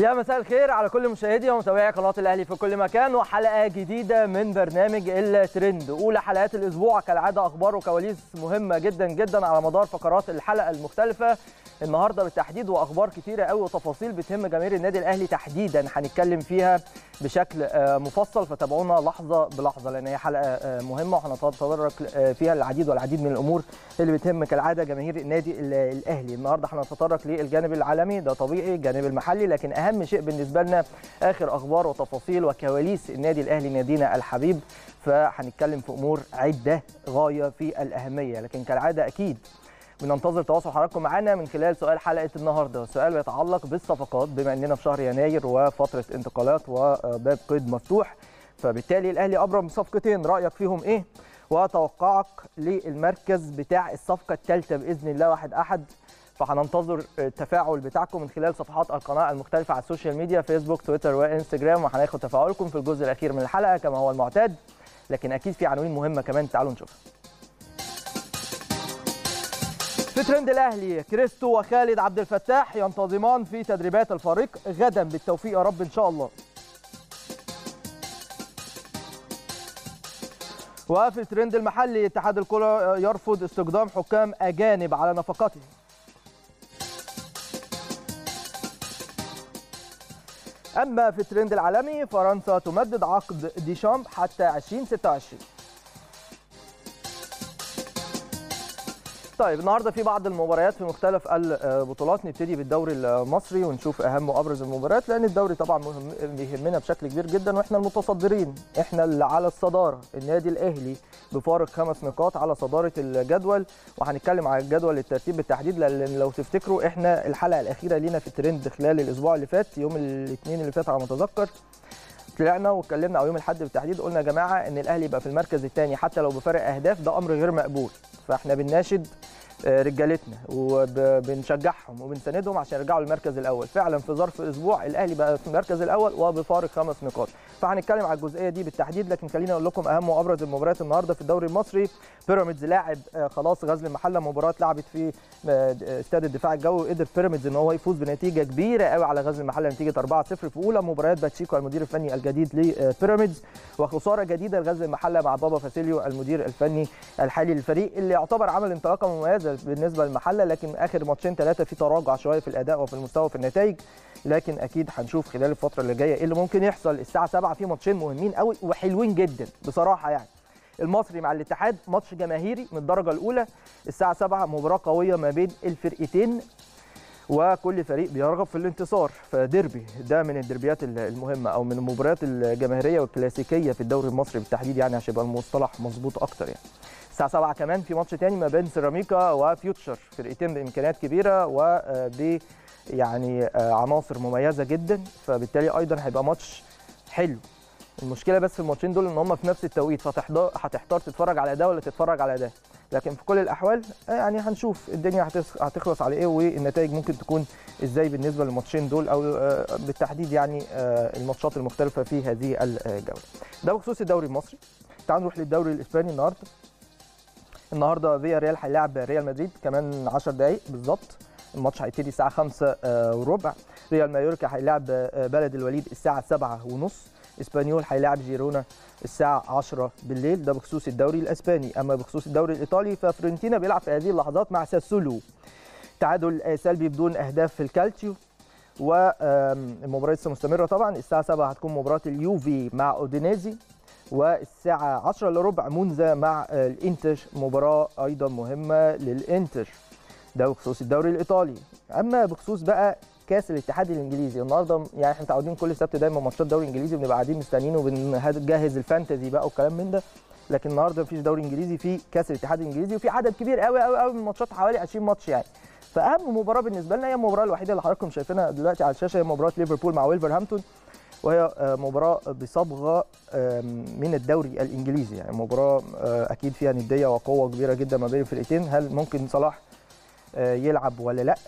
يا مساء الخير على كل مشاهدي ومتابعي قناه الاهلي في كل مكان، وحلقه جديده من برنامج الترند. اولى حلقات الاسبوع كالعاده اخبار وكواليس مهمه جدا جدا على مدار فقرات الحلقه المختلفه النهارده بالتحديد، واخبار كتيره قوي وتفاصيل بتهم جماهير النادي الاهلي تحديدا هنتكلم فيها بشكل مفصل، فتابعونا لحظه بلحظه لان هي حلقه مهمه وهنتطرق فيها العديد والعديد من الامور اللي بتهم كالعاده جماهير النادي الاهلي. النهارده هنتطرق للجانب العالمي، ده طبيعي، الجانب المحلي، لكن اهم شيء بالنسبه لنا اخر اخبار وتفاصيل وكواليس النادي الاهلي نادينا الحبيب، فهنتكلم في امور عده غايه في الاهميه. لكن كالعاده اكيد بننتظر تواصل حضراتكم معنا من خلال سؤال حلقه النهارده، والسؤال بيتعلق بالصفقات بما اننا في شهر يناير وفتره انتقالات وباب قيد مفتوح، فبالتالي الاهلي ابرم صفقتين، رايك فيهم ايه؟ وتوقعك للمركز بتاع الصفقه الثالثه باذن الله واحد احد. فهننتظر التفاعل بتاعكم من خلال صفحات القناه المختلفه على السوشيال ميديا، فيسبوك، تويتر وانستجرام، وهناخد تفاعلكم في الجزء الاخير من الحلقه كما هو المعتاد. لكن اكيد في عناوين مهمه كمان، تعالوا نشوفها. في ترند الاهلي، كريستو وخالد عبد الفتاح ينتظمان في تدريبات الفريق غدا، بالتوفيق يا رب ان شاء الله. وفي الترند المحلي، اتحاد الكرة يرفض استخدام حكام اجانب على نفقاته. اما في الترند العالمي، فرنسا تمدد عقد ديشامب حتى 2026. طيب النهارده في بعض المباريات في مختلف البطولات، نبتدي بالدوري المصري ونشوف اهم وابرز المباريات، لان الدوري طبعا بيهمنا بشكل كبير جدا واحنا المتصدرين، احنا اللي على الصداره. النادي الاهلي بفارق 5 نقاط على صداره الجدول، وهنتكلم على الجدول الترتيب بالتحديد، لان لو تفتكروا احنا الحلقه الاخيره لينا في الترند خلال الاسبوع اللي فات يوم الاثنين اللي فات على ما اتذكر، طلعنا واتكلمنا، او يوم الاحد بالتحديد، قلنا يا جماعه ان الاهلي يبقى في المركز الثاني حتى لو بفارق اهداف، ده امر غير مقبول. فاحنا بنناشد رجالتنا وبنشجعهم وبنساندهم عشان يرجعوا للمركز الاول. فعلا في ظرف اسبوع الاهلي بقى في المركز الاول وبفارق 5 نقاط، فهنتكلم على الجزئيه دي بالتحديد. لكن خليني اقول لكم اهم وابرز المباريات النهارده في الدوري المصري. بيراميدز لاعب خلاص غزل المحله، مباراه اتلعبت في استاد الدفاع الجوي، وقدر بيراميدز ان هو يفوز بنتيجه كبيره قوي على غزل المحله، نتيجه 4-0 في اولى مباريات باتشيكو المدير الفني الجديد لبيراميدز، وخساره جديده لغزل المحله مع بابا فاسيليو المدير الفني الحالي للفريق، اللي يعتبر عمل انطلاقه مميزه بالنسبه للمحله، لكن اخر ماتشين ثلاثه في تراجع شويه في الاداء وفي المستوى وفي النتائج. لكن اكيد هنشوف خلال الفتره اللي جايه ايه اللي ممكن يحصل. الساعه 7 في ماتشين مهمين قوي وحلوين جدا بصراحه، يعني المصري مع الاتحاد، ماتش جماهيري من الدرجه الاولى الساعه 7، مباراه قويه ما بين الفرقتين وكل فريق بيرغب في الانتصار، فديربي ده من الدربيات المهمه او من المباريات الجماهيريه والكلاسيكيه في الدوري المصري بالتحديد، يعني عشان يبقى المصطلح مظبوط اكتر. يعني الساعه 7 كمان في ماتش تاني ما بين سيراميكا وفيوتشر، فرقتين بامكانيات كبيره وب يعني عناصر مميزه جدا، فبالتالي ايضا هيبقى ماتش حلو. المشكله بس في الماتشين دول ان هم في نفس التوقيت، هتحتار تتفرج على ده ولا تتفرج على ده. لكن في كل الاحوال يعني هنشوف الدنيا هتخلص على ايه والنتائج ممكن تكون ازاي بالنسبه للماتشين دول، او بالتحديد يعني الماتشات المختلفه في هذه الجوله. ده بخصوص الدوري المصري. تعالوا نروح للدوري الاسباني. النهارده فيا ريال هيلاعب ريال مدريد كمان 10 دقائق بالظبط، الماتش هيبتدي الساعه 5:15. ريال مايوركا هيلاعب بلد الوليد الساعه 7:30. اسبانيول هيلاعب جيرونا الساعه 10 بالليل. ده بخصوص الدوري الاسباني. اما بخصوص الدوري الايطالي، ففرونتينا بيلعب في هذه اللحظات مع ساسولو، تعادل سلبي بدون اهداف في الكالتشيو، والمباراه لسه مستمره طبعا. الساعه 7 هتكون مباراه اليوفي مع اودينيزي، والساعه 10:15 مونزا مع الانتر، مباراه ايضا مهمه للانتر. ده بخصوص الدوري الايطالي. اما بخصوص بقى كاس الاتحاد الانجليزي، النهارده يعني احنا متعودين كل سبت دايما ماتشات دوري انجليزي، بنبقى قاعدين مستنيين وبنجهز الفانتزي بقى والكلام من ده، لكن النهارده مفيش دوري انجليزي، في كاس الاتحاد الانجليزي، وفي عدد كبير قوي قوي قوي من الماتشات، حوالي 20 ماتش يعني. فاهم مباراه بالنسبه لنا هي المباراه الوحيده اللي حضراتكم شايفينها دلوقتي على الشاشه، هي مباراه ليفربول مع ويلفرهامبتون، وهي مباراه بصبغه من الدوري الانجليزي، يعني مباراه اكيد فيها نديه وقوه كبيره جدا ما بين الفرقتين. هل ممكن صلاح يلعب ولا لا؟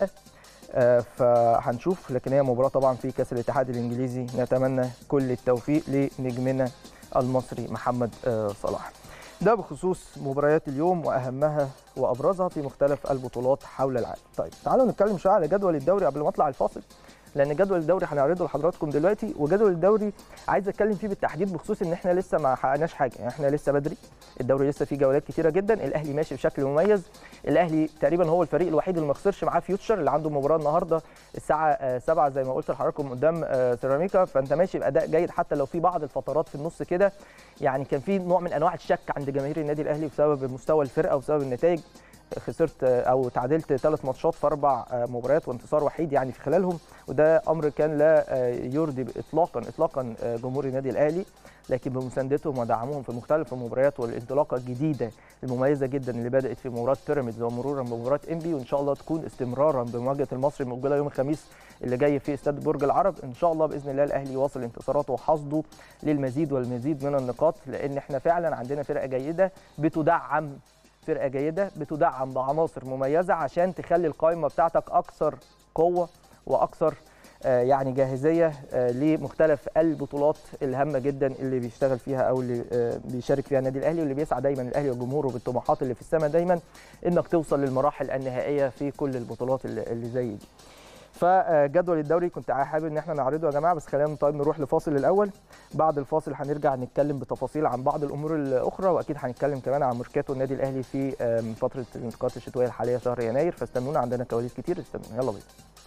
فهنشوف، لكن هي مباراه طبعا في كاس الاتحاد الانجليزي، نتمنى كل التوفيق لنجمنا المصري محمد صلاح. ده بخصوص مباريات اليوم واهمها وابرزها في مختلف البطولات حول العالم. طيب تعالوا نتكلم شويه على جدول الدوري قبل ما اطلع الفاصل، لان جدول الدوري هنعرضه لحضراتكم دلوقتي، وجدول الدوري عايز اتكلم فيه بالتحديد بخصوص ان احنا لسه ما حققناش حاجه، يعني احنا لسه بدري، الدوري لسه فيه جولات كتيره جدا، الاهلي ماشي بشكل مميز، الاهلي تقريبا هو الفريق الوحيد اللي ما خسرش معاه فيوتشر اللي عنده مباراه النهارده الساعه 7 زي ما قلت لحضراتكم قدام سيراميكا، فانت ماشي باداء جيد حتى لو في بعض الفترات في النص كده يعني كان في نوع من انواع الشك عند جماهير النادي الاهلي بسبب مستوى الفرقه وبسبب النتائج. خسرت او تعادلت 3 ماتشات في 4 مباريات وانتصار وحيد يعني في خلالهم، وده امر كان لا يرضي اطلاقا جمهور النادي الاهلي، لكن بمساندتهم ودعمهم في مختلف المباريات والانطلاقه الجديده المميزه جدا اللي بدات في مباراه بيراميدز ومرورا بمباراه انبي، وان شاء الله تكون استمرارا بمواجهه المصري المقبله يوم الخميس اللي جاي في استاد برج العرب. ان شاء الله باذن الله الاهلي يواصل انتصاراته وحصده للمزيد والمزيد من النقاط، لان احنا فعلا عندنا فرقه جيده بتدعم بعناصر مميزه عشان تخلي القائمه بتاعتك اكثر قوه واكثر يعني جاهزيه لمختلف البطولات الهامه جدا اللي بيشتغل فيها او اللي بيشارك فيها النادي الاهلي، واللي بيسعى دايما الاهلي وجمهوره بالطموحات اللي في السماء دايما انك توصل للمراحل النهائيه في كل البطولات اللي زي دي. فجدول الدوري كنت حابب ان احنا نعرضه يا جماعه، بس خلينا طيب نروح لفاصل الاول. بعد الفاصل هنرجع نتكلم بتفاصيل عن بعض الامور الاخرى، واكيد هنتكلم كمان عن ميركاتو النادي الاهلي في فتره الانتقالات الشتويه الحاليه شهر يناير، فاستنونا عندنا كواليس كتير، استنونا يلا بينا.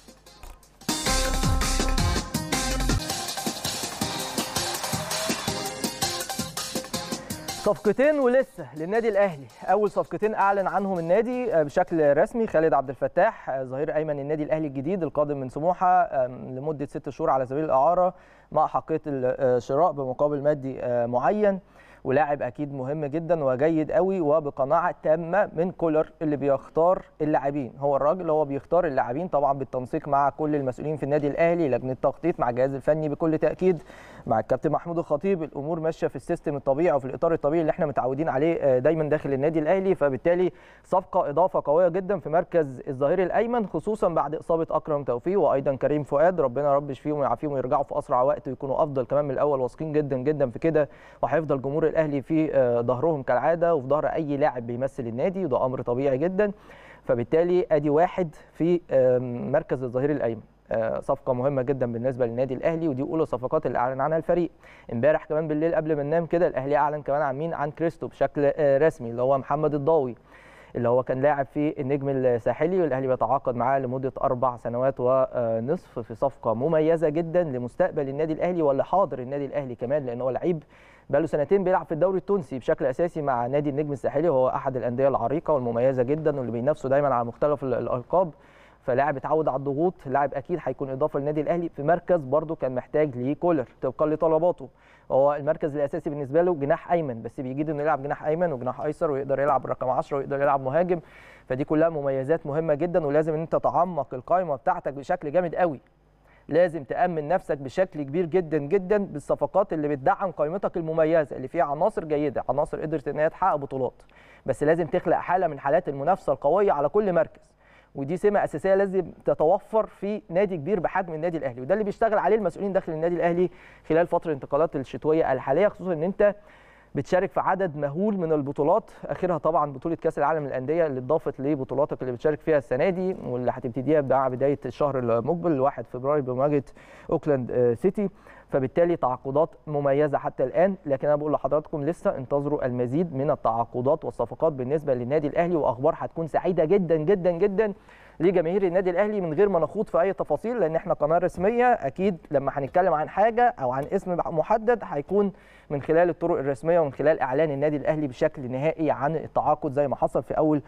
صفقتين ولسه للنادي الاهلي، اول صفقتين اعلن عنهم النادي بشكل رسمي خالد عبد الفتاح ظهير ايمن النادي الاهلي الجديد القادم من سموحه لمده 6 شهور على سبيل الاعاره مع حقيه الشراء بمقابل مادي معين، ولاعب اكيد مهم جدا وجيد قوي وبقناعه تامه من كولر اللي بيختار اللاعبين، هو الراجل هو بيختار اللاعبين طبعا بالتنسيق مع كل المسؤولين في النادي الاهلي، لجنه التخطيط مع الجهاز الفني بكل تاكيد مع الكابتن محمود الخطيب، الامور ماشيه في السيستم الطبيعي وفي الاطار الطبيعي اللي احنا متعودين عليه دايما داخل النادي الاهلي، فبالتالي صفقه اضافه قويه جدا في مركز الظهير الايمن خصوصا بعد اصابه اكرم توفيق وايضا كريم فؤاد، ربنا رب يشفيهم ويعافيهم ويرجعوا في اسرع وقت ويكونوا افضل كمان من الاول، واثقين جدا جدا في كده، وهيفضل جمهور الاهلي في ظهرهم كالعاده وفي ظهر اي لاعب بيمثل النادي، وده امر طبيعي جدا. فبالتالي ادي واحد في مركز الظهير الايمن، صفقه مهمه جدا بالنسبه للنادي الاهلي، ودي اولى الصفقات اللي اعلن عنها الفريق. امبارح كمان بالليل قبل ما ننام كده الاهلي اعلن كمان عن مين؟ عن كريستو بشكل رسمي، اللي هو محمد الضاوي اللي هو كان لاعب في النجم الساحلي، والاهلي بيتعاقد معاه لمده 4 سنوات ونصف في صفقه مميزه جدا لمستقبل النادي الاهلي واللي حاضر النادي الاهلي كمان، لان هو لعيب بقاله 2 سنين بيلعب في الدوري التونسي بشكل اساسي مع نادي النجم الساحلي، وهو احد الانديه العريقه والمميزه جدا واللي بينافسوا دايما على مختلف الالقاب، فلاعب اتعود على الضغوط، لاعب اكيد هيكون اضافه للنادي الاهلي في مركز برده كان محتاج ليه كولر طبقا لطلباته، هو المركز الاساسي بالنسبه له جناح ايمن، بس بيجيد انه يلعب جناح ايمن وجناح ايسر ويقدر يلعب رقم 10 ويقدر يلعب مهاجم، فدي كلها مميزات مهمه جدا، ولازم ان انت تعمق القائمه بتاعتك بشكل جامد قوي، لازم تأمن نفسك بشكل كبير جدا جدا بالصفقات اللي بتدعم قائمتك المميزه اللي فيها عناصر جيده، عناصر قدرت ان هي تحقق بطولات، بس لازم تخلق حاله من حالات المنافسه القويه على كل مركز، ودي سمه اساسيه لازم تتوفر في نادي كبير بحجم النادي الاهلي، وده اللي بيشتغل عليه المسؤولين داخل النادي الاهلي خلال فتره الانتقالات الشتويه الحاليه، خصوصا ان انت بتشارك في عدد مهول من البطولات، اخرها طبعا بطوله كاس العالم للانديه اللي اضافت لبطولاتك اللي بتشارك فيها السنه دي واللي هتبتديها مع بدايه الشهر المقبل 1 فبراير بمواجهه اوكلاند سيتي، فبالتالي تعاقدات مميزه حتى الان، لكن انا بقول لحضراتكم لسه انتظروا المزيد من التعاقدات والصفقات بالنسبه للنادي الاهلي، واخبار هتكون سعيده جدا جدا جدا لجماهير النادي الاهلي من غير ما نخوض في اي تفاصيل، لان احنا قناه رسميه، اكيد لما هنتكلم عن حاجه او عن اسم محدد هيكون من خلال الطرق الرسميه ومن خلال اعلان النادي الاهلي بشكل نهائي عن التعاقد زي ما حصل في اول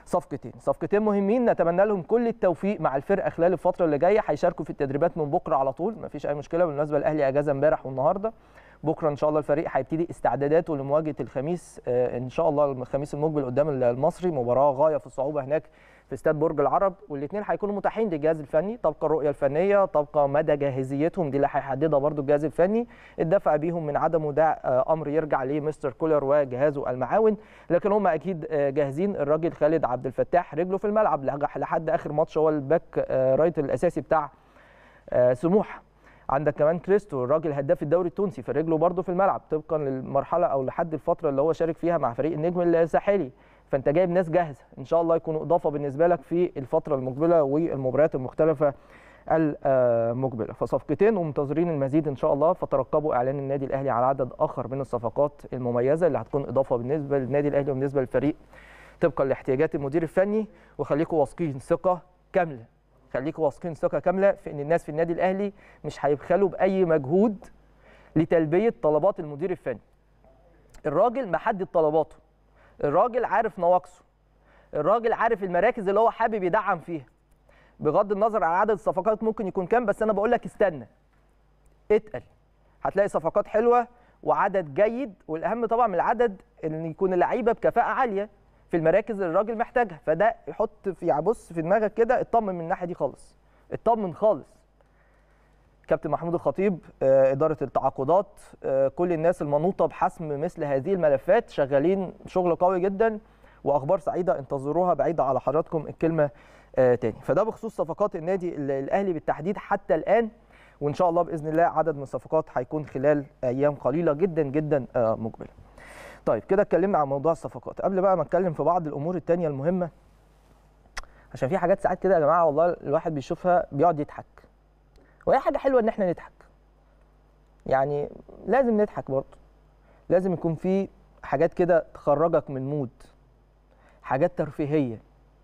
صفقتين مهمين، نتمنى لهم كل التوفيق مع الفرقه خلال الفتره اللي جايه، هيشاركوا في التدريبات من بكره على طول، مفيش اي مشكله، بالمناسبه الاهلي اجازه امبارح والنهارده، بكره ان شاء الله الفريق هيبتدي استعداداته لمواجهه الخميس ان شاء الله الخميس المقبل قدام المصري، مباراه غايه في الصعوبه هناك في استاد برج العرب، والاثنين هيكونوا متاحين للجهاز الفني طبقا الرؤيه الفنيه، طبقا مدى جاهزيتهم دي اللي هيحددها برده الجهاز الفني، الدفع بيهم من عدمه ده امر يرجع لمستر كولر وجهازه المعاون، لكن هم اكيد جاهزين، الراجل خالد عبد الفتاح رجله في الملعب لحد اخر ماتش، هو الباك رايت الاساسي بتاع سموحه، عندك كمان كريستو الراجل هداف الدوري التونسي فرجله برده في الملعب طبقا للمرحله او لحد الفتره اللي هو شارك فيها مع فريق النجم الساحلي، فانت جايب ناس جاهزه ان شاء الله يكونوا اضافه بالنسبه لك في الفتره المقبله والمباريات المختلفه المقبله. فصفقتين ومنتظرين المزيد ان شاء الله، فترقبوا اعلان النادي الاهلي على عدد اخر من الصفقات المميزه اللي هتكون اضافه بالنسبه للنادي الاهلي وبالنسبه للفريق طبقا لاحتياجات المدير الفني. وخليكم واثقين ثقه كامله، خليكم واثقين ثقه كامله في ان الناس في النادي الاهلي مش هيبخلوا باي مجهود لتلبيه طلبات المدير الفني. الراجل محدد طلباته، الراجل عارف نواقصه، الراجل عارف المراكز اللي هو حابب يدعم فيها. بغض النظر عن عدد الصفقات ممكن يكون كام، بس انا بقول لك استنى اتقل، هتلاقي صفقات حلوه وعدد جيد، والاهم طبعا من العدد ان يكون اللعيبه بكفاءه عاليه في المراكز اللي الراجل محتاجها. فده يحط في بص في دماغك كده، اطمن من الناحيه دي خالص، اطمن خالص. كابتن محمود الخطيب، اداره التعاقدات، كل الناس المنوطه بحسم مثل هذه الملفات شغالين شغل قوي جدا، واخبار سعيده انتظروها بعيده على حضراتكم الكلمه تاني. فده بخصوص صفقات النادي الاهلي بالتحديد حتى الان، وان شاء الله باذن الله عدد من الصفقات هيكون خلال ايام قليله جدا جدا مقبله. طيب كده اتكلمنا عن موضوع الصفقات. قبل بقى ما اتكلم في بعض الامور الثانيه المهمه، عشان في حاجات ساعات كده يا جماعه والله الواحد بيشوفها بيقعد يضحك، وهي حاجه حلوه ان احنا نضحك، يعني لازم نضحك برضه، لازم يكون في حاجات كده تخرجك من مود، حاجات ترفيهيه،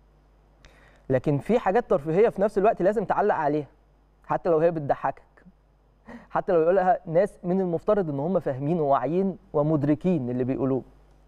لكن في حاجات ترفيهيه في نفس الوقت لازم تعلق عليها حتى لو هي بتضحكك، حتى لو يقولها ناس من المفترض ان هم فاهمين وواعيين ومدركين اللي بيقولوه،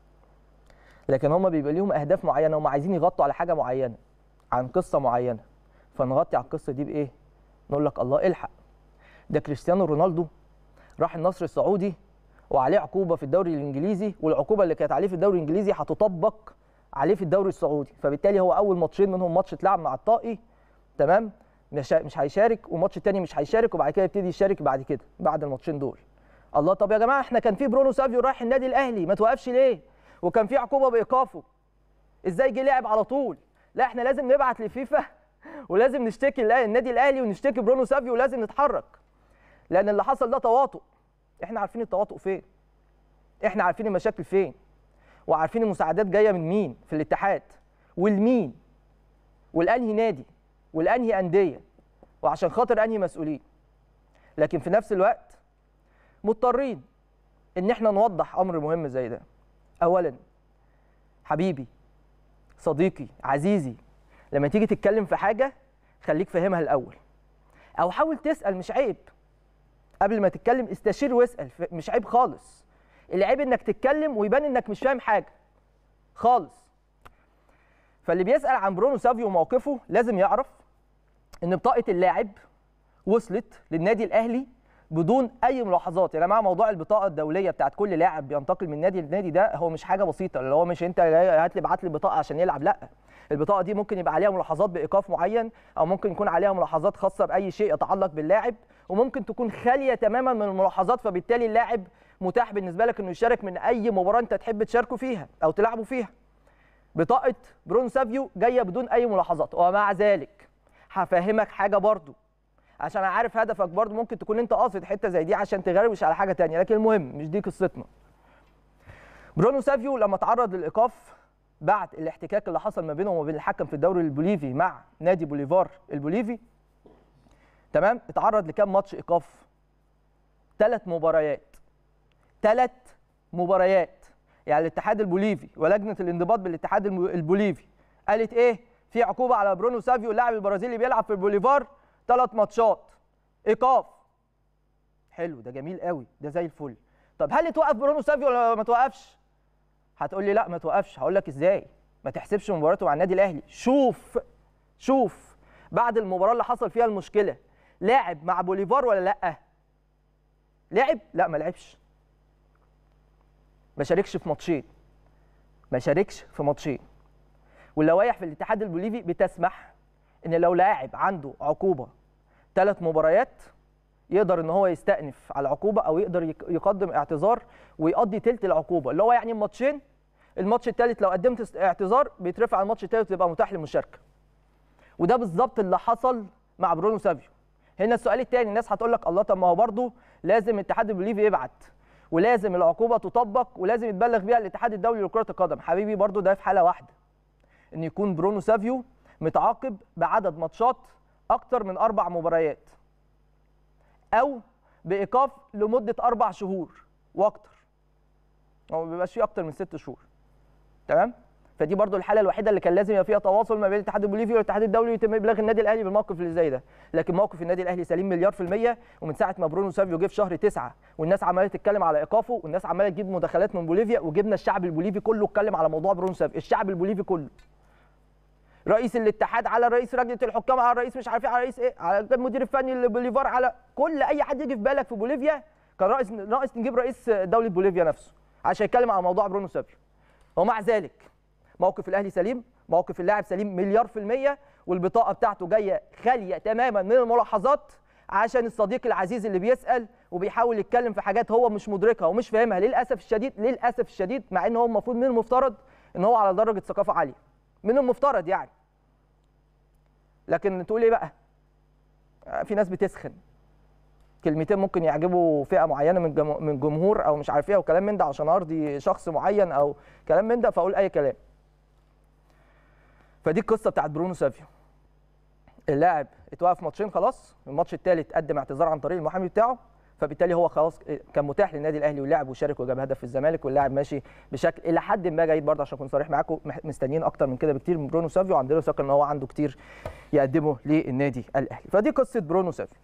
لكن هم بيبقى ليهم اهداف معينه، هم عايزين يغطوا على حاجه معينه، عن قصه معينه، فنغطي على القصه دي بايه؟ نقول لك الله الحق، ده كريستيانو رونالدو راح النصر السعودي وعليه عقوبه في الدوري الانجليزي، والعقوبه اللي كانت عليه في الدوري الانجليزي هتطبق عليه في الدوري السعودي، فبالتالي هو اول ماتشين منهم ماتش اتلعب مع الطائي، تمام، مش هيشارك، والماتش الثاني مش هيشارك، وبعد كده يبتدي يشارك بعد كده بعد الماتشين دول. الله، طب يا جماعه احنا كان في برونو سافيو رايح النادي الاهلي ما توقفش ليه؟ وكان في عقوبه بايقافه، ازاي جه لعب على طول؟ لا احنا لازم نبعت لفيفا ولازم نشتكي النادي الاهلي ونشتكي برونو سافيو ولازم نتحرك، لان اللي حصل ده تواطؤ. احنا عارفين التواطؤ فين، احنا عارفين المشاكل فين، وعارفين المساعدات جايه من مين في الاتحاد والمين والانهي نادي والانهي انديه وعشان خاطر انهي مسؤولين. لكن في نفس الوقت مضطرين ان احنا نوضح امر مهم زي ده. اولا حبيبي صديقي عزيزي، لما تيجي تتكلم في حاجه خليك فاهمها الاول، او حاول تسال، مش عيب قبل ما تتكلم استشير واسال، مش عيب خالص. العيب انك تتكلم ويبان انك مش فاهم حاجه خالص. فاللي بيسال عن برونو سافيو وموقفه لازم يعرف ان بطاقه اللاعب وصلت للنادي الاهلي بدون اي ملاحظات. يا جماعه موضوع البطاقه الدوليه بتاعت كل لاعب بينتقل من نادي لنادي ده هو مش حاجه بسيطه، اللي هو مش انت هات لي ابعت لي بطاقه عشان يلعب، لا، البطاقه دي ممكن يبقى عليها ملاحظات بايقاف معين، او ممكن يكون عليها ملاحظات خاصه باي شيء يتعلق باللاعب، وممكن تكون خاليه تماما من الملاحظات، فبالتالي اللاعب متاح بالنسبه لك انه يشارك من اي مباراه انت تحب تشاركه فيها او تلعبوا فيها. بطاقه برونو سافيو جايه بدون اي ملاحظات، ومع ذلك هفهمك حاجه برضو عشان انا عارف هدفك برضو، ممكن تكون انت قاصد حته زي دي عشان تغروش على حاجه ثانيه، لكن المهم مش دي قصتنا. برونو سافيو لما تعرض للايقاف بعد الاحتكاك اللي حصل ما بينه وما بين الحكم في الدوري البوليفي مع نادي بوليفار البوليفي، تمام، اتعرض لكام ماتش ايقاف؟ 3 مباريات. 3 مباريات. يعني الاتحاد البوليفي ولجنه الانضباط بالاتحاد البوليفي قالت ايه؟ في عقوبه على برونو سافيو اللاعب البرازيلي بيلعب في البوليفار 3 ماتشات ايقاف. حلو، ده جميل قوي، ده زي الفل. طب هل توقف برونو سافيو ولا ما توقفش؟ هتقول لي لا ما توقفش. هقول لك ازاي؟ ما تحسبش مباراته مع النادي الاهلي. شوف بعد المباراه اللي حصل فيها المشكله لاعب مع بوليفار ولا لا؟ لعب؟ لا ما لعبش. ما شاركش في ماتشين. واللوائح في الاتحاد البوليفي بتسمح ان لو لاعب عنده عقوبه 3 مباريات يقدر ان هو يستأنف على العقوبه، او يقدر يقدم اعتذار ويقضي تلت العقوبه، اللي هو يعني ماتشين. الماتش الثالث لو قدمت اعتذار بيترفع على الماتش الثالث ويبقى متاح للمشاركه. وده بالظبط اللي حصل مع برونو سافيو. هنا السؤال الثاني، الناس هتقول لك الله، طب ما هو برضه لازم الاتحاد البوليفي يبعت، ولازم العقوبه تطبق، ولازم يتبلغ بيها الاتحاد الدولي لكره القدم. حبيبي برضه ده في حاله واحده، ان يكون برونو سافيو متعاقب بعدد ماتشات اكتر من 4 مباريات او بايقاف لمده 4 شهور واكتر، هو ما بيبقاش فيه اكتر من 6 شهور. تمام؟ فدي برضو الحاله الوحيده اللي كان لازم يبقى فيها تواصل ما بين الاتحاد البوليفي والاتحاد الدولي ويتم ابلاغ النادي الاهلي بالموقف اللي زي ده. لكن موقف النادي الاهلي سليم مليار في الميه، ومن ساعه ما برونو سافيو جه في شهر 9 والناس عماله تتكلم على ايقافه، والناس عماله تجيب مداخلات من بوليفيا، وجبنا الشعب البوليفي كله اتكلم على موضوع برونو سافيو، الشعب البوليفي كله، رئيس الاتحاد على رئيس لجنه الحكام على رئيس مش عارف ايه على رئيس ايه على المدير الفني لبوليفار، على كل اي حد يجي في بالك في بوليفيا كان ناقص نجيب رئيس دوله بوليفيا نفسه عشان يتكلم على موضوع برونو سافيو. ومع ذلك موقف الاهلي سليم، موقف اللاعب سليم مليار في الميه، والبطاقه بتاعته جايه خاليه تماما من الملاحظات، عشان الصديق العزيز اللي بيسال وبيحاول يتكلم في حاجات هو مش مدركها ومش فاهمها للاسف الشديد، للاسف الشديد، مع ان هو المفروض من المفترض ان هو على درجه ثقافه عاليه، من المفترض يعني. لكن تقول ايه بقى؟ في ناس بتسخن كلمتين ممكن يعجبوا فئه معينه من جمهور او مش عارف ايه وكلام من ده عشان ارضي شخص معين او كلام من ده، فاقول اي كلام. فدي القصه بتاعت برونو سافيو. اللاعب اتوقف ماتشين خلاص، الماتش الثالث قدم اعتذار عن طريق المحامي بتاعه، فبالتالي هو خلاص كان متاح للنادي الاهلي واللاعب وشارك وجاب هدف في الزمالك، واللاعب ماشي بشكل الى حد ما جيد برضه، عشان اكون صريح معاكم مستنيين اكتر من كده بكتير من برونو سافيو، وعندنا ثقه ان هو عنده كتير يقدمه للنادي الاهلي. فدي قصه برونو سافيو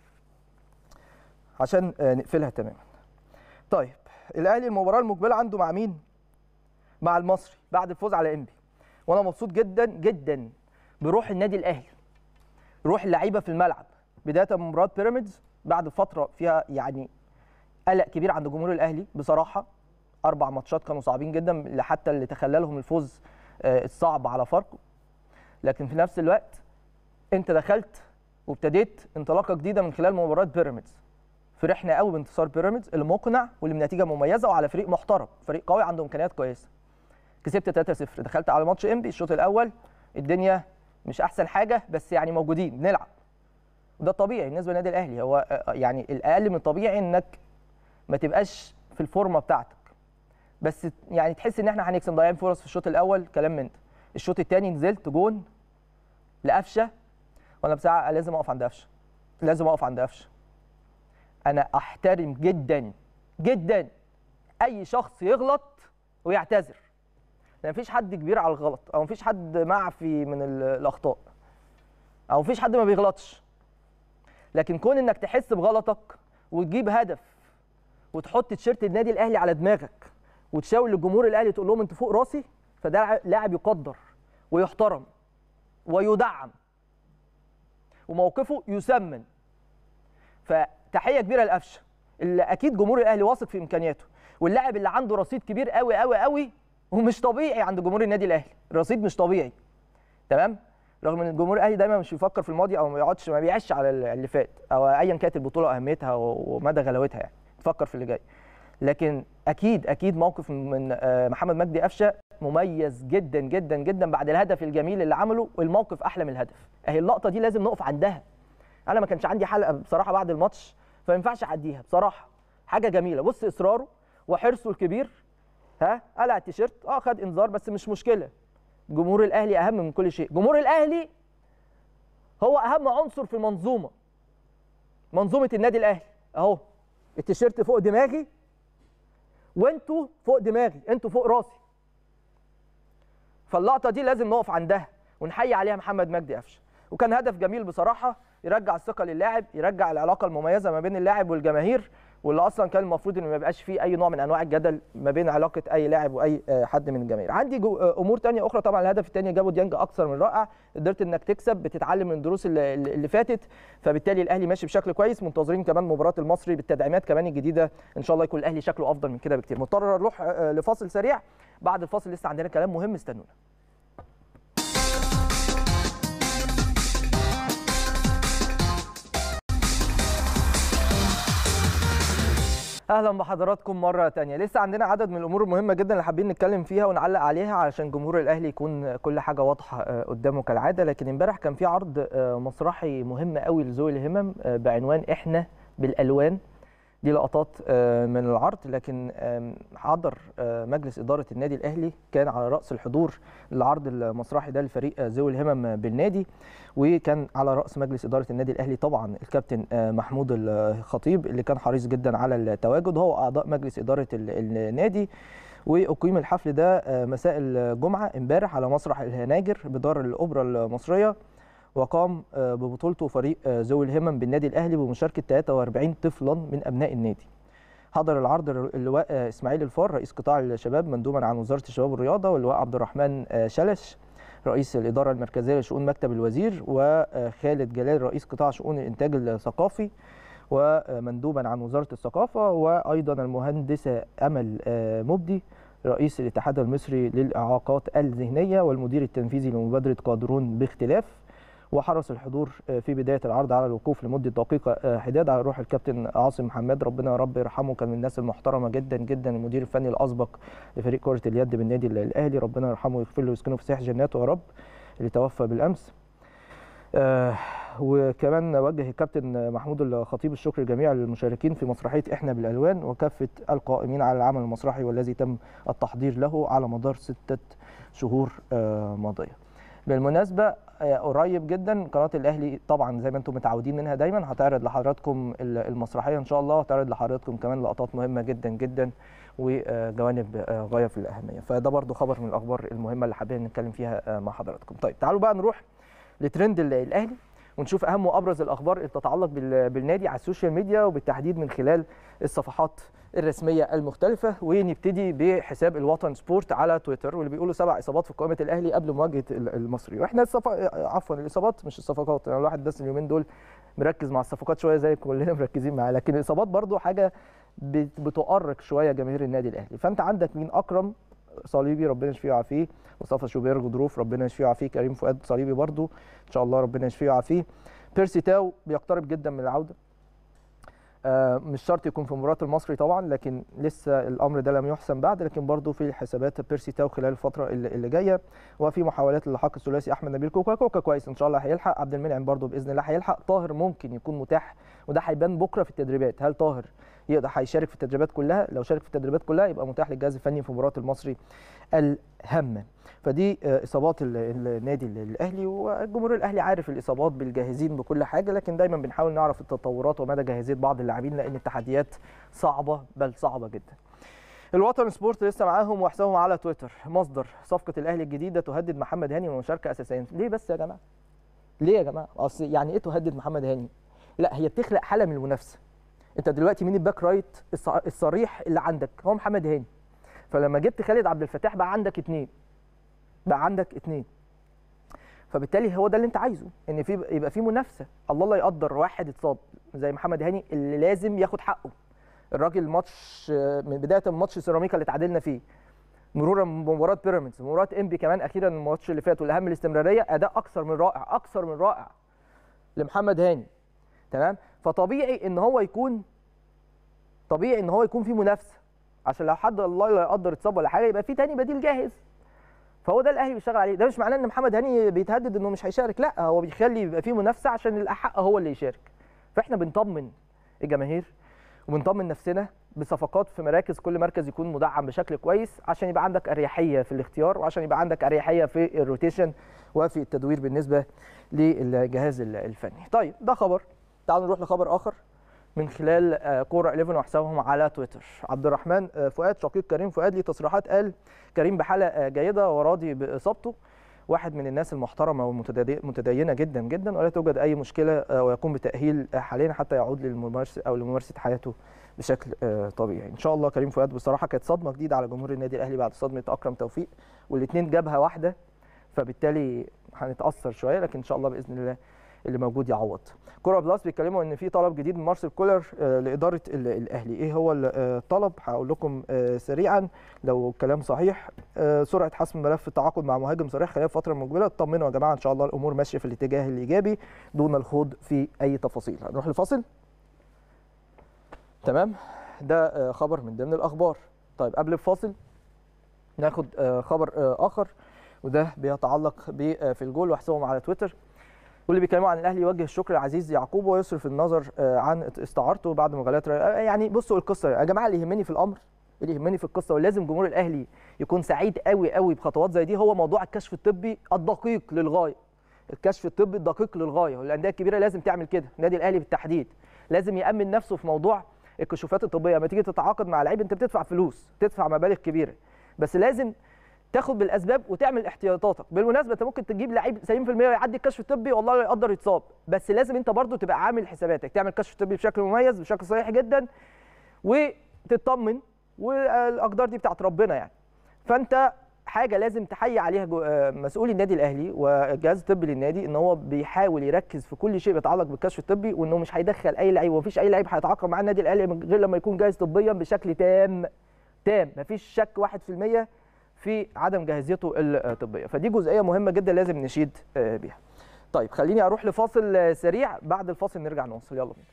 عشان نقفلها تماما. طيب الاهلي المباراه المقبله عنده مع مين؟ مع المصري بعد الفوز على انبي، وانا مبسوط جدا جدا بروح النادي الاهلي، روح اللعيبه في الملعب، بدايه من مباراه بيراميدز بعد فتره فيها يعني قلق كبير عند جمهور الاهلي بصراحه. 4 ماتشات كانوا صعبين جدا حتى اللي تخللهم الفوز الصعب على فاركو، لكن في نفس الوقت انت دخلت وابتديت انطلاقه جديده من خلال مباراه بيراميدز. فرحنا قوي بانتصار بيراميدز اللي مقنع واللي بنتيجه مميزه وعلى فريق محترم، فريق قوي عنده امكانيات كويسه. كسبت 3-0. دخلت على ماتش انبي الشوط الاول الدنيا مش احسن حاجه، بس يعني موجودين بنلعب، وده طبيعي بالنسبه للنادي الاهلي. هو يعني الاقل من الطبيعي انك ما تبقاش في الفورمه بتاعتك، بس يعني تحس ان احنا هنكسب، ضايعين فرص في الشوط الاول كلام من ده. الشوط الثاني نزلت جون لقفشه، وانا بصراحه لازم اقف عند قفشه، لازم اقف عند قفشه. انا احترم جدا جدا اي شخص يغلط ويعتذر، لان مفيش حد كبير على الغلط، او مفيش حد معفي من الاخطاء، او مفيش حد ما بيغلطش. لكن كون انك تحس بغلطك وتجيب هدف وتحط تيشيرت النادي الاهلي على دماغك وتشاور للجمهور الاهلي تقول لهم انتوا فوق راسي، فده لاعب يقدر ويحترم ويدعم وموقفه يسمن. فتحيه كبيره لقفشه اللي اكيد جمهور الاهلي واثق في امكانياته، واللاعب اللي عنده رصيد كبير قوي قوي قوي ومش طبيعي عند جمهور النادي الاهلي، الرصيد مش طبيعي. تمام؟ رغم ان الجمهور الاهلي دايما مش بيفكر في الماضي او ما بيعيش على اللي فات او ايا كانت البطوله واهميتها ومدى غلاوتها، يعني تفكر في اللي جاي. لكن اكيد موقف من محمد مجدي قفشه مميز جدا جدا جدا بعد الهدف الجميل اللي عمله، والموقف احلى من الهدف. اهي اللقطه دي لازم نقف عندها. انا ما كانش عندي حلقه بصراحه بعد الماتش فما ينفعش اعديها بصراحه. حاجه جميله، بص اصراره وحرصه الكبير. قلع التيشيرت، خد انذار بس مش مشكله. جمهور الاهلي اهم من كل شيء، جمهور الاهلي هو اهم عنصر في منظومه النادي الاهلي. اهو التيشيرت فوق دماغي وانتوا فوق دماغي، انتوا فوق راسي. فاللقطه دي لازم نقف عندها ونحيي عليها محمد مجدي قفشه، وكان هدف جميل بصراحه يرجع الثقه للاعب، يرجع العلاقه المميزه ما بين اللاعب والجماهير، واللي اصلا كان المفروض انه ما يبقاش فيه اي نوع من انواع الجدل ما بين علاقه اي لاعب واي حد من الجماهير. عندي امور ثانيه اخرى. طبعا الهدف الثاني جابه ديانج اكثر من رائع، قدرت انك تكسب، بتتعلم من الدروس اللي فاتت، فبالتالي الاهلي ماشي بشكل كويس. منتظرين كمان مباراه المصري بالتدعيمات كمان الجديده، ان شاء الله يكون الاهلي شكله افضل من كده بكتير. مضطر اروح لفاصل سريع، بعد الفاصل لسه عندنا كلام مهم، استنونا. اهلا بحضراتكم مره ثانيه. لسه عندنا عدد من الامور المهمه جدا اللي حابين نتكلم فيها ونعلق عليها علشان جمهور الاهلي يكون كل حاجه واضحه قدامه كالعاده. لكن امبارح كان في عرض مسرحي مهم قوي لذوي الهمم بعنوان احنا بالالوان، دي لقطات من العرض، لكن حضر مجلس إدارة النادي الأهلي، كان على رأس الحضور للعرض المسرحي ده لفريق ذوي الهمم بالنادي، وكان على رأس مجلس إدارة النادي الأهلي طبعا الكابتن محمود الخطيب اللي كان حريص جدا على التواجد، هو أعضاء مجلس إدارة النادي. وأقيم الحفل ده مساء الجمعة امبارح على مسرح الهناجر بدار الأوبرا المصرية، وقام ببطولته فريق ذوي الهمم بالنادي الأهلي بمشاركة 43 طفلا من أبناء النادي. حضر العرض اللواء إسماعيل الفار رئيس قطاع الشباب مندوبا عن وزارة الشباب والرياضة، واللواء عبد الرحمن شلش رئيس الإدارة المركزية لشؤون مكتب الوزير، وخالد جلال رئيس قطاع شؤون الإنتاج الثقافي ومندوبا عن وزارة الثقافة، وأيضا المهندسة أمل مبدي رئيس الاتحاد المصري للإعاقات الذهنية والمدير التنفيذي لمبادرة قادرون باختلاف. وحرص الحضور في بداية العرض على الوقوف لمدة دقيقة حداد على روح الكابتن عاصم حماد، ربنا يا رب يرحمه، كان من الناس المحترمة جدا جدا، المدير الفني الأسبق لفريق كرة اليد بالنادي الأهلي، ربنا يرحمه ويغفر له ويسكنه في سيح جناته يا رب، اللي توفى بالأمس. وكمان وجه الكابتن محمود الخطيب الشكر لجميع المشاركين في مسرحية إحنا بالألوان وكافة القائمين على العمل المسرحي والذي تم التحضير له على مدار 6 شهور ماضية. بالمناسبة قريب جدا قناة الأهلي طبعا زي ما انتم متعودين منها دايما هتعرض لحضراتكم المسرحية إن شاء الله، وهتعرض لحضراتكم كمان لقطات مهمة جدا جدا وجوانب غاية في الأهمية. فده برضو خبر من الأخبار المهمة اللي حابين نتكلم فيها مع حضراتكم. طيب تعالوا بقى نروح لترند الأهلي ونشوف أهم وأبرز الأخبار اللي تتعلق بالنادي على السوشيال ميديا، وبالتحديد من خلال الصفحات الرسميه المختلفه. ونبتدي بحساب الوطن سبورت على تويتر، واللي بيقولوا 7 اصابات في قائمه الاهلي قبل مواجهه المصري. واحنا الاصابات مش الصفقات، يعني الواحد بس اليومين دول مركز مع الصفقات شويه زي كلنا مركزين معاه، لكن الاصابات برضو حاجه بتؤرق شويه جماهير النادي الاهلي. فانت عندك مين؟ اكرم صليبي ربنا يشفيه ويعافيه، مصطفى شوبير غضروف ربنا يشفيه ويعافيه، كريم فؤاد صليبي برضو ان شاء الله ربنا يشفيه ويعافيه، بيرسي تاو بيقترب جدا من العوده، مش شرط يكون في مباراه المصري طبعا، لكن لسه الامر ده لم يحسم بعد، لكن برضو في الحسابات بيرسي تاو خلال الفتره اللي جايه. وفي محاولات للحاق الثلاثي احمد نبيل كوكا كويس ان شاء الله هيلحق، عبد المنعم برضو باذن الله هيلحق، طاهر ممكن يكون متاح وده هيبان بكره في التدريبات، هل طاهر يقدر هيشارك في التدريبات كلها؟ لو شارك في التدريبات كلها يبقى متاح للجهاز الفني في مباراه المصري الهامه. فدي اصابات النادي الاهلي، والجمهور الاهلي عارف الاصابات بالجاهزين بكل حاجه، لكن دايما بنحاول نعرف التطورات ومدى جاهزيه بعض اللاعبين لان التحديات صعبه بل صعبه جدا. الوطن سبورت لسه معاهم وحسابهم على تويتر، مصدر صفقه الاهلي الجديده تهدد محمد هاني من المشاركه اساسيا. ليه بس يا جماعه؟ ليه يا جماعه؟ اصل يعني ايه تهدد محمد هاني؟ لا هي بتخلق حاله من المنافسه. انت دلوقتي مين الباك رايت الصريح اللي عندك؟ هو محمد هاني. فلما جبت خالد عبد الفتاح بقى عندك اتنين، فبالتالي هو ده اللي انت عايزه، ان يبقى في منافسه. الله لا يقدر واحد اتصاب زي محمد هاني اللي لازم ياخد حقه. الراجل ماتش من بدايه الماتش سيراميكا اللي تعادلنا فيه، مرورا بمباراه بيراميدز، مباراه انبي كمان اخيرا الماتش اللي فات، والاهم الاستمراريه، اداء اكثر من رائع لمحمد هاني. تمام؟ فطبيعي ان هو يكون في منافسه، عشان لو حد الله لا يقدر اتصاب ولا حاجه يبقى في تاني بديل جاهز. فهو ده الاهلي بيشتغل عليه. ده مش معناه ان محمد هاني بيتهدد انه مش هيشارك، لا هو بيخلي يبقى في منافسه عشان الاحق هو اللي يشارك. فاحنا بنطمن الجماهير وبنطمن نفسنا بصفقات في مراكز، كل مركز يكون مدعم بشكل كويس عشان يبقى عندك اريحيه في الاختيار، وعشان يبقى عندك اريحيه في الروتيشن وفي التدوير بالنسبه للجهاز الفني. طيب ده خبر. تعالوا نروح لخبر اخر من خلال كوره 11 وحسابهم على تويتر. عبد الرحمن فؤاد شقيق كريم فؤاد ليه تصريحات، قال كريم بحاله جيده وراضي باصابته، واحد من الناس المحترمه والمتدينه جدا جدا، ولا توجد اي مشكله، ويقوم بتاهيل حاليا حتى يعود لممارسه حياته بشكل طبيعي ان شاء الله. كريم فؤاد بصراحه كانت صدمه جديده على جمهور النادي الاهلي بعد صدمه اكرم توفيق، والاثنين جبهه واحده، فبالتالي هنتاثر شويه، لكن ان شاء الله باذن الله اللي موجود يعوض. كوره بلس بيتكلموا ان في طلب جديد من مارسيل كولر لاداره الاهلي. ايه هو الطلب؟ هقول لكم سريعا لو الكلام صحيح. سرعه حسم ملف التعاقد مع مهاجم صريح خلال الفتره المقبله. اطمنوا يا جماعه ان شاء الله الامور ماشيه في الاتجاه الايجابي دون الخوض في اي تفاصيل. هنروح لفاصل. تمام؟ ده خبر من ضمن الاخبار. طيب قبل الفاصل ناخد خبر اخر، وده بيتعلق في الجول وحسابهم على تويتر. واللي بيتكلموا عن الاهلي يوجه الشكر لعزيز يعقوب ويصرف النظر عن استعارته بعد مغالاه يعني بصوا القصه يا جماعه، اللي يهمني في الامر، اللي يهمني في القصه ولازم جمهور الاهلي يكون سعيد قوي قوي بخطوات زي دي، هو موضوع الكشف الطبي الدقيق للغايه. الكشف الطبي الدقيق للغايه، والانديه الكبيره لازم تعمل كده، النادي الاهلي بالتحديد لازم يامن نفسه في موضوع الكشوفات الطبيه. لما تيجي تتعاقد مع لعيب انت بتدفع فلوس، بتدفع مبالغ كبيره، بس لازم تاخد بالاسباب وتعمل احتياطاتك. بالمناسبه انت ممكن تجيب لعيب سليم في المية ويعدي الكشف الطبي والله لا يقدر يتصاب، بس لازم انت برضو تبقى عامل حساباتك، تعمل كشف طبي بشكل مميز بشكل صحيح جدا وتطمن، والاقدار دي بتاعت ربنا يعني. فانت حاجه لازم تحيي عليها مسؤولي النادي الاهلي والجهاز الطبي للنادي، ان هو بيحاول يركز في كل شيء بيتعلق بالكشف الطبي، وانه مش هيدخل اي لعيب، ومفيش اي لعيب هيتعاقد مع النادي الاهلي غير لما يكون جاهز طبيا بشكل تام. مفيش شك 1% في عدم جاهزيته الطبيه، فدي جزئيه مهمه جدا لازم نشيد بيها. طيب خليني اروح لفاصل سريع، بعد الفاصل نرجع نوصل، يلا بينا.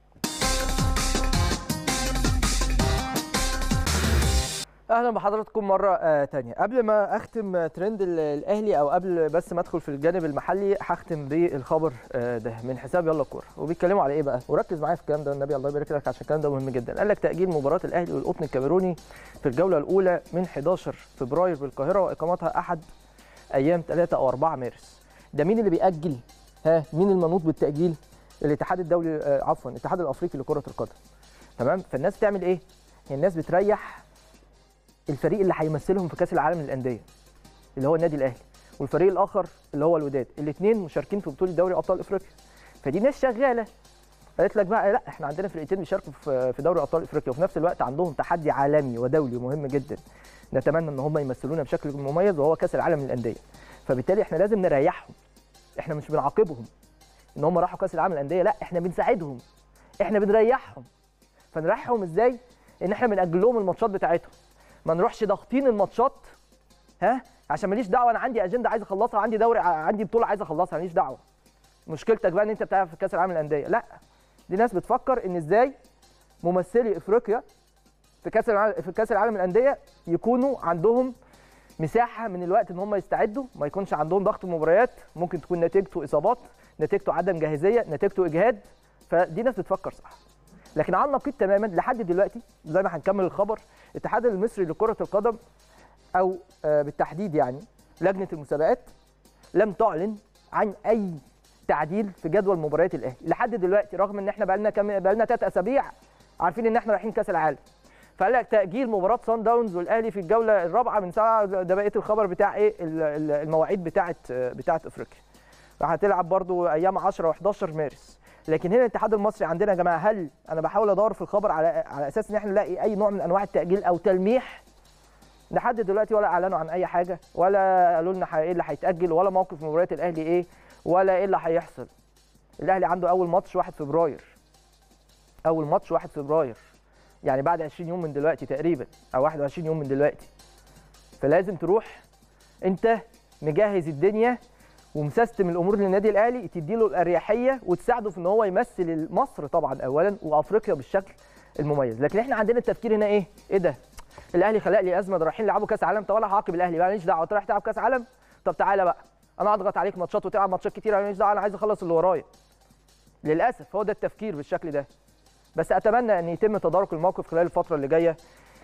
اهلا بحضراتكم مره تانية. قبل ما اختم ترند الاهلي، او قبل بس ما ادخل في الجانب المحلي، هختم بالخبر ده من حساب يلا كوره، وبيتكلموا على ايه بقى، وركز معايا في الكلام ده النبي الله يبارك لك عشان الكلام ده مهم جدا. قال لك تاجيل مباراه الاهلي والقطن الكاميروني في الجوله الاولى من 11 فبراير بالقاهره، واقامتها احد ايام 3 أو 4 مارس. ده مين اللي بيأجل؟ مين المنوط بالتاجيل؟ الاتحاد الدولي، عفوا الاتحاد الافريقي لكره القدم. تمام. فالناس بتعمل ايه؟ الناس بتريح الفريق اللي هيمثلهم في كاس العالم للانديه اللي هو النادي الاهلي، والفريق الاخر اللي هو الوداد، الاثنين مشاركين في بطوله دوري ابطال افريقيا. فدي ناس شغاله، قالت لك بقى لا احنا عندنا فرقتين بيشاركوا في دوري ابطال افريقيا، وفي نفس الوقت عندهم تحدي عالمي ودولي مهم جدا، نتمنى ان هم يمثلونا بشكل مميز وهو كاس العالم للانديه. فبالتالي احنا لازم نريحهم، احنا مش بنعاقبهم ان هم راحوا كاس العالم للانديه، لا احنا بنساعدهم، احنا بنريحهم. فنريحهم ازاي؟ ان احنا بنأجل لهم الماتشات بتاعتهم، ما نروحش ضاغطين الماتشات عشان ماليش دعوه، انا عندي اجنده عايز اخلصها، عندي دوري، عندي بطوله عايز اخلصها، ماليش دعوه. مشكلتك بقى ان انت بتلعب في كاس العالم للانديه، لا. دي ناس بتفكر ان ازاي ممثلي افريقيا في كاس العالم للانديه يكونوا عندهم مساحه من الوقت ان هم يستعدوا، ما يكونش عندهم ضغط مباريات ممكن تكون نتيجته اصابات، نتيجته عدم جاهزيه، نتيجته اجهاد. فدي ناس بتفكر صح. لكن على النقيض تماما لحد دلوقتي زي ما هنكمل الخبر، الاتحاد المصري لكره القدم او بالتحديد يعني لجنه المسابقات لم تعلن عن اي تعديل في جدول مباريات الاهلي لحد دلوقتي، رغم ان احنا بقى لنا 3 اسابيع عارفين ان احنا رايحين كاس العالم. فقال لك تاجيل مباراه صن داونز والاهلي في الجوله الرابعه من ساعه، ده بقيه الخبر بتاع ايه المواعيد بتاعه افريقيا. هتلعب برضو ايام 10 و11 مارس. لكن هنا الاتحاد المصري عندنا يا جماعه، هل انا بحاول ادور في الخبر على اساس ان احنا نلاقي اي نوع من انواع التاجيل او تلميح؟ لحد دلوقتي ولا اعلنوا عن اي حاجه، ولا قالوا لنا ايه اللي هيتاجل، ولا موقف مباريات الاهلي ايه، ولا ايه اللي هيحصل. الاهلي عنده اول ماتش 1 فبراير، اول ماتش 1 فبراير يعني بعد 20 يوم من دلوقتي تقريبا، او 21 يوم من دلوقتي. فلازم تروح انت مجهز الدنيا ومسيستم الامور للنادي الاهلي، تديله الاريحيه وتساعده في ان هو يمثل مصر طبعا اولا وافريقيا بالشكل المميز. لكن احنا عندنا التفكير هنا ايه ده؟ الاهلي خلق لي ازمه، ده رايحين يلعبوا كاس عالم، طب ولا هعاقب الاهلي بقى، ماليش دعوه، انت رايح تلعب كاس عالم، طب تعالى بقى انا اضغط عليك ماتشات وتلعب ماتشات كتير، ماليش دعوه، انا عايز اخلص اللي ورايا. للاسف هو ده التفكير بالشكل ده. بس اتمنى ان يتم تدارك الموقف خلال الفتره اللي جايه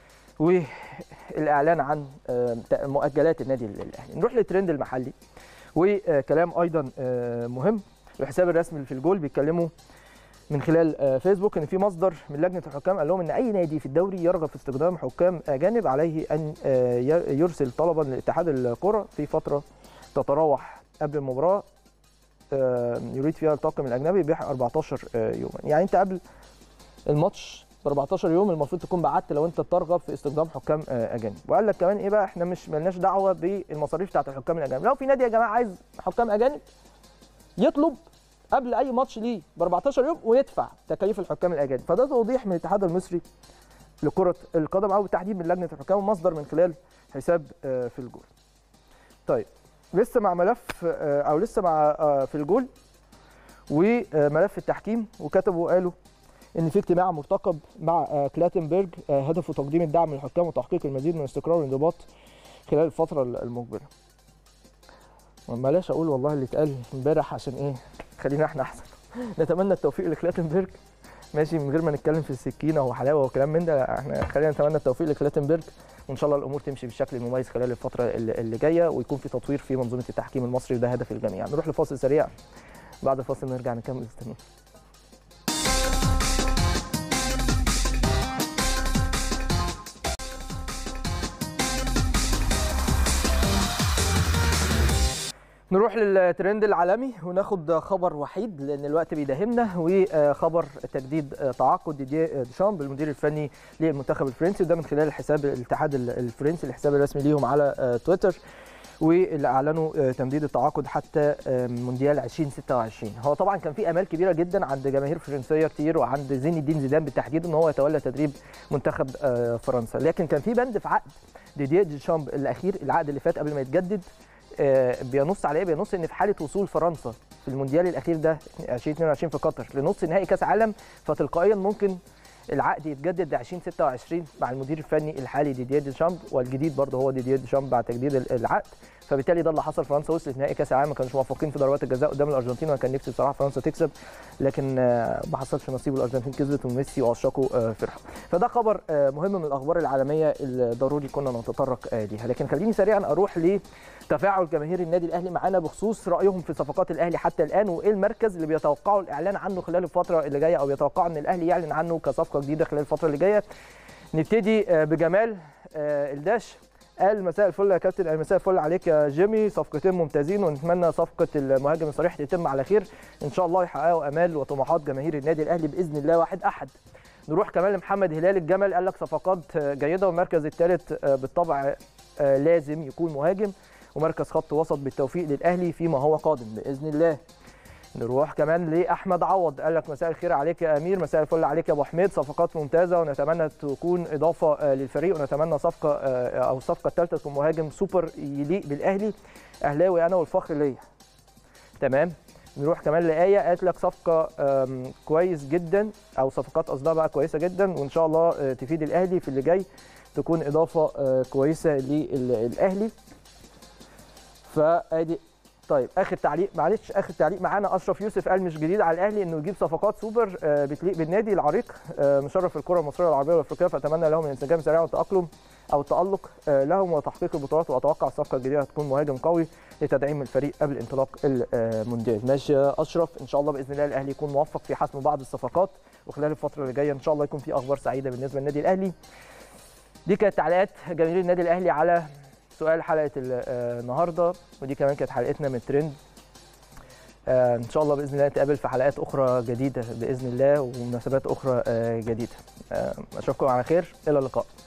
والاعلان عن مؤجلات النادي الاهلي. نروح للترند المحلي وكلام ايضا مهم. الحساب الرسمي في الجول بيتكلموا من خلال فيسبوك ان في مصدر من لجنه الحكام قال لهم ان اي نادي في الدوري يرغب في استخدام حكام اجانب عليه ان يرسل طلبا لاتحاد الكره في فتره تتراوح قبل المباراه يريد فيها الطاقم الاجنبي ب 14 يوما. يعني انت قبل الماتش ب 14 يوم المفروض تكون بعت لو انت ترغب في استخدام حكام اجانب. وقال لك كمان ايه بقى، احنا مش مالناش دعوه بالمصاريف بتاعت الحكام الاجانب. لو في نادي يا جماعه عايز حكام اجانب يطلب قبل اي ماتش ليه ب 14 يوم ويدفع تكاليف الحكام الاجانب. فده توضيح من الاتحاد المصري لكره القدم او بالتحديد من لجنه الحكام، ومصدر من خلال حساب في الجول. طيب لسه مع ملف او لسه مع في الجول وملف التحكيم، وكتبوا قالوا ان في اجتماع مرتقب مع كلاتنبرج هدفه تقديم الدعم للحكام وتحقيق المزيد من الاستقرار والانضباط خلال الفتره المقبله. بلاش اقول والله اللي اتقال امبارح عشان ايه، خلينا احنا احسن. نتمنى التوفيق لكلاتنبرج، ماشي، من غير ما نتكلم في السكينه وحلاوه وكلام من ده، احنا خلينا نتمنى التوفيق لكلاتنبرج، وان شاء الله الامور تمشي بالشكل المميز خلال الفتره اللي جايه، ويكون في تطوير في منظومه التحكيم المصري، وده هدف الجميع. نروح لفاصل سريع، بعد الفاصل نرجع نكمل. استنوا. نروح للترند العالمي وناخد خبر وحيد لان الوقت بيداهمنا، وخبر تجديد تعاقد ديديه ديشامب المدير الفني للمنتخب الفرنسي، وده من خلال حساب الاتحاد الفرنسي، الحساب الرسمي ليهم على تويتر، واللي اعلنوا تمديد التعاقد حتى مونديال 2026. هو طبعا كان في امال كبيره جدا عند جماهير فرنسيه كتير وعند زين الدين زيدان بالتحديد ان هو يتولى تدريب منتخب فرنسا، لكن كان في بند في عقد ديديه ديشامب الاخير، العقد اللي فات قبل ما يتجدد، بينص على ايه؟ بينص ان في حاله وصول فرنسا في المونديال الاخير ده 2022 في قطر لنص نهائي كاس عالم، فتلقائيا ممكن العقد يتجدد ل 2026 مع المدير الفني الحالي ديديه ديشامب، والجديد برضه هو ديديه ديشامب بعد تجديد العقد. فبالتالي ده اللي حصل، فرنسا وصلت نهائي كاس العالم، ما كانوش موفقين في ضربات الجزاء قدام الارجنتين، وانا كان نفسي بصراحه فرنسا تكسب، لكن ما حصلش نصيب، الارجنتين كسبت وميسي وعشاقه فرحوا. فده خبر مهم من الاخبار العالميه اللي ضروري كنا نتطرق ليها. لكن خليني سريعا اروح لتفاعل جماهير النادي الاهلي معانا بخصوص رايهم في صفقات الاهلي حتى الان، وايه المركز اللي بيتوقعوا الاعلان عنه خلال الفتره اللي جايه، او بيتوقعوا ان الاهلي يعلن عنه كصفقه جديده خلال الفتره اللي جايه. نبتدي بجمال الداش، قال مساء الفل يا كابتن. مساء الفل عليك يا جيمي، صفقتين ممتازين ونتمنى صفقه المهاجم الصريح تتم على خير ان شاء الله، يحققوا امال وطموحات جماهير النادي الاهلي باذن الله واحد احد. نروح كمان لمحمد هلال الجمل، قال لك صفقات جيده، والمركز الثالث بالطبع لازم يكون مهاجم، ومركز خط وسط بالتوفيق للاهلي فيما هو قادم باذن الله. نروح كمان لاحمد عوض، قال لك مساء الخير عليك يا امير. مساء الفل عليك يا ابو حميد، صفقات ممتازه ونتمنى تكون اضافه للفريق، ونتمنى صفقه او الصفقه الثالثه تكون مهاجم سوبر يليق بالاهلي، اهلاوي انا والفخر ليا. تمام. نروح كمان لآية، قالت لك صفقه كويس جدا، او صفقات قصدها بقى كويسه جدا، وان شاء الله تفيد الاهلي في اللي جاي، تكون اضافه كويسه للاهلي. فادي طيب اخر تعليق، معلش اخر تعليق معانا اشرف يوسف، قال مش جديد على الاهلي انه يجيب صفقات سوبر بتليق بالنادي العريق، مشرف الكره المصريه والعربيه والافريقيه، فاتمنى لهم الانسجام سريع والتاقلم او التالق لهم وتحقيق البطولات، واتوقع الصفقه الجديده هتكون مهاجم قوي لتدعيم الفريق قبل انطلاق المونديال. ماشي يا اشرف، ان شاء الله باذن الله الاهلي يكون موفق في حسم بعض الصفقات، وخلال الفتره اللي جايه ان شاء الله يكون في اخبار سعيده بالنسبه للنادي الاهلي. دي كانت تعليقات جماهير النادي الاهلي على سؤال حلقه النهارده، ودي كمان كانت حلقتنا من ترند. ان شاء الله باذن الله نتقابل في حلقات اخرى جديده باذن الله ومناسبات اخرى جديده. اشوفكم على خير، الى اللقاء.